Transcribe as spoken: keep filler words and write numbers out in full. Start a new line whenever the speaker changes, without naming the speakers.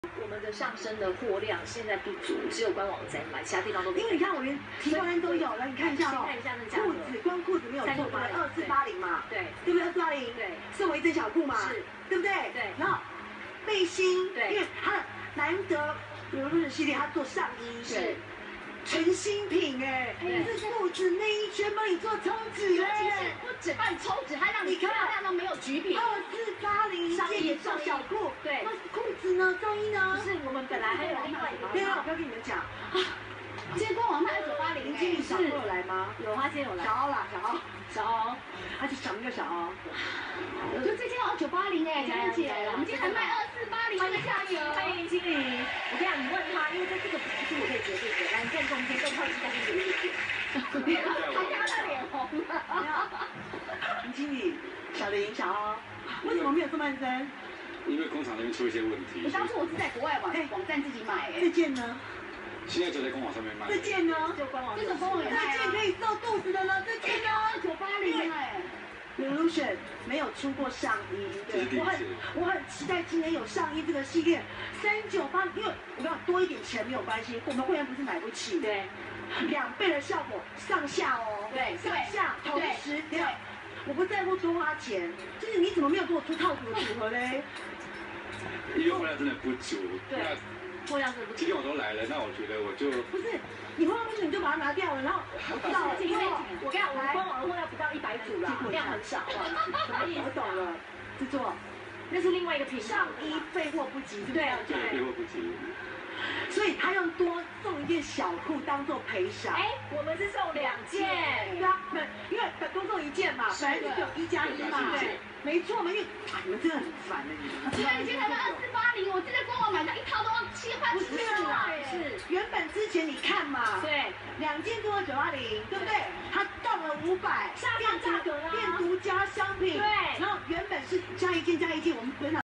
我们的上升的货量现在不足，只有官网在卖，其他地方都没有。
因为你看我连提款单都有了，你看一下哦。
看一下那价格。
裤子光裤子没有错，对不对？二四八零嘛，
对，
对不对？二四八零，
对，
是围针小裤嘛，
是，
对不对？
对。
然后背心，
对，
因为它的难得有日系列，它做上衣，
是。
全新品哎，是裤子内衣全帮你做抽脂哎，
其实不止帮你抽脂，还让你漂亮到没有橘皮。
二四八零上衣做小裤，
对，
那裤子呢？上衣呢？
不是，我们本来还有另外一个。
对啊，我不要跟你们讲啊，
今天官网卖二九八零，
林经理小有来吗？
有，他今天有来。
小欧啦，小欧，
小欧，
他就小那个小欧。
就这件二九八零哎，佳玲姐，我们今天还卖二四八零的价格。
欢迎林经理，我跟你讲，你问他，因为这这个不是我可以决定的，来，你站中间，更靠近嘉宾有一点点。
他看他脸红了。
林经理，小林，小欧，为什么没有做慢针？
因为工厂那边出一些问题。
我当初我是在国外网网站自己买哎。
这件呢？
现在就在官网上面卖。
这件呢？
就官网。
这个官网也卖啊。
这件可以露肚子的呢，这件呢？
二九八零哎。
Revolution 没有出过上衣，对，我很我很期待今年有上衣这个系列，三九八，因为我跟你讲多一点钱没有关系，我们会员不是买不起，
对，
两倍的效果，上下哦，
对，
上下同时，对，我不在乎多花钱，就是你怎么没有给我出套组的组合嘞？
因为货量真的不足，
对，货量真的不足。
今天我都来了，那我觉得我就
不是，你货量不足你就把它拿掉了，然后
到因为我跟你讲，我们官网的货量不到一百组啦，量很少，
所以我懂了，制作。
那是另外一个品牌，
上衣备货不及，对不对？
对，备货不及。
所以他用多送一件小裤当做赔偿。
哎，我们是送两件，
对啊，本因为本多送一件嘛，本来就只有一加一嘛，对，没错嘛，因为你们真的很烦的，你们。
今天今天才卖二四八零，我现在官网买的一套都要七块七
啊，是原本之前你看嘛，
对，
两件多九八零，对不对？它到了五百，
下降价格啦，
变独家商品，
对，
然后原本是加一件加一件，我们本来。